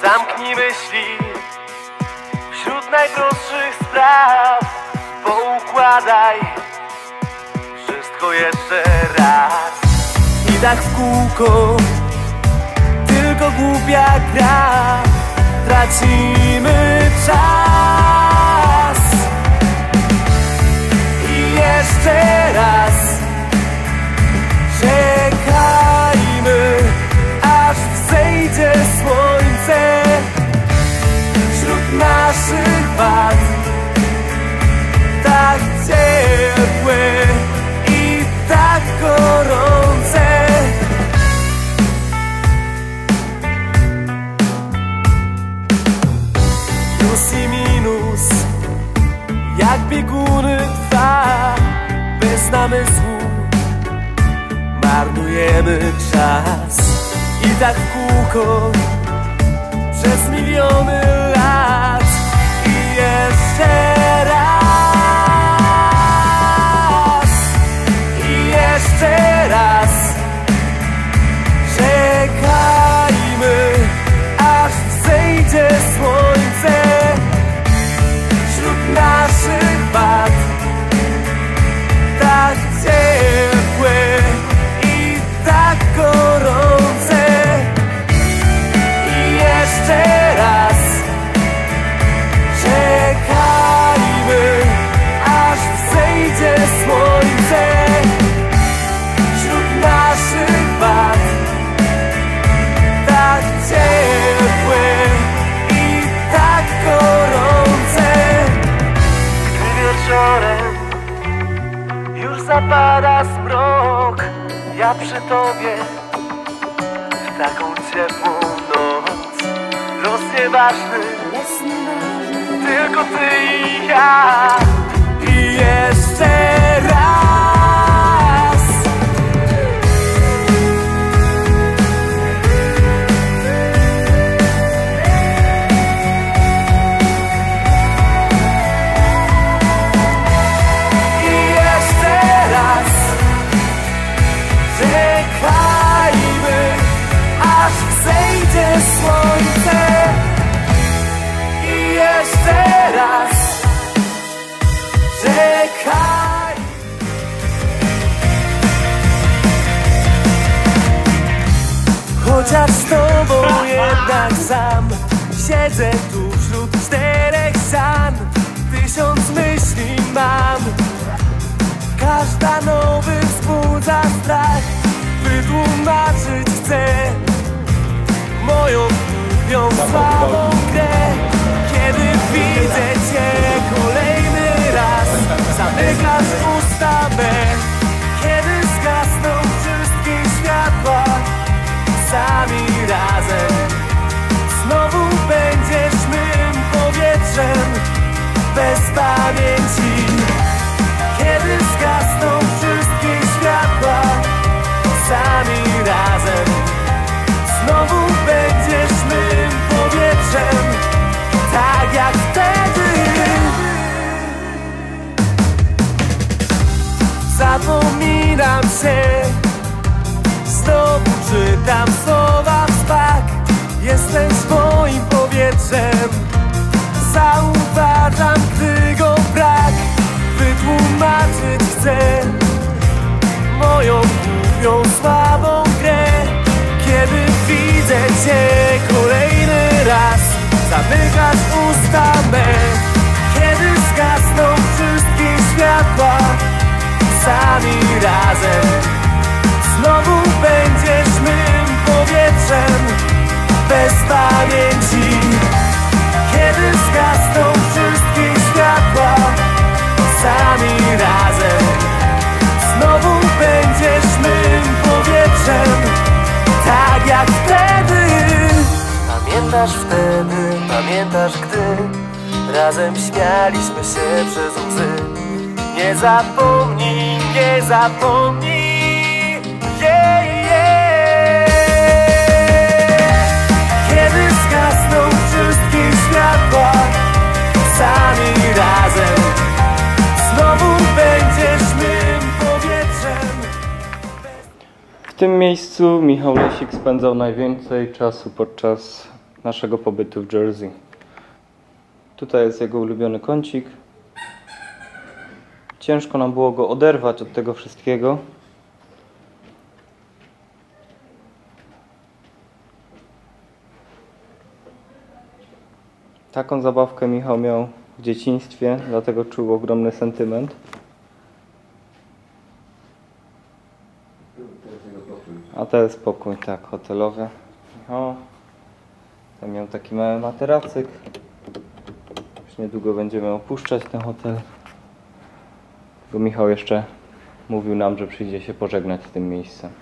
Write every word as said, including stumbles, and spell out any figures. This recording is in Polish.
Zamknij myśli wśród najprostszych spraw. Poukładaj wszystko jeszcze raz. I tak w kółko, tylko głupia gra. Tracimy czas. I jeszcze raz czekajmy, aż wzejdzie słońce wśród naszych wad. Tak ciepłe i tak gorące. Plus i minus, jak bieguny trwa, bez namysłu marnujemy czas. I tak w kółko przez miliony lat. I jeszcze raz, i jeszcze raz czekajmy, aż wzejdzie słońce wśród naszych wad. Tak ciepłe i tak gorące. I jeszcze raz czekajmy, aż wzejdzie słońce wśród naszych wad. Tak ciepłe i tak gorące. Gdy wieczorem już zapada zmrok, ja przy tobie w taką ciepłą noc. Los nieważny, tylko ty i ja. I jeszcze raz i jeszcze raz czekajmy, aż wzejdzie słońce. I jeszcze raz czekaj. Chociaż z tobą jednak sam siedzę tu wśród czterech ścian. Tysiąc myśli mam, każda nowy wzbudza strach. Wytłumaczyć chcę moją głupią, słabą grę. Kiedy widzę cię kolejny raz, zamykasz usta me. Kiedy zgasną wszystkie światła, sami razem znowu będziesz mym powietrzem bez pamięci. Kiedy zgasną wszystkie światła, sami razem znowu będziesz mym powietrzem. Tak jak wtedy. Zapominam się, znowu czytam słowa w spak. Jesteś moim powietrzem, zauważam, gdy go brak. Wytłumaczyć chcę moją głupią, słabą grę. Kiedy widzę cię kolejny raz, zamykasz usta me. Kiedy zgasną wszystkie światła, sami razem znowu będziesz mym powietrzem bez pamięci. Kiedy zgasną wszystkie światła, sami razem znowu będziesz mym powietrzem. Tak jak wtedy. Pamiętasz wtedy, pamiętasz gdy razem śmialiśmy się przez łzy. Nie zapomnij, nie zapomnij, yeah, yeah. Kiedy zgasną wszystkie światła, sami razem znowu będziesz mym powietrzem. W tym miejscu Michał Lesik spędzał najwięcej czasu podczas naszego pobytu w Jersey. Tutaj jest jego ulubiony kącik. Ciężko nam było go oderwać od tego wszystkiego. Taką zabawkę Michał miał w dzieciństwie, dlatego czuł ogromny sentyment. A to jest pokój, tak, hotelowy. O, tam miał taki mały materacyk. Już niedługo będziemy opuszczać ten hotel. Bo Michał jeszcze mówił nam, że przyjdzie się pożegnać z tym miejscem.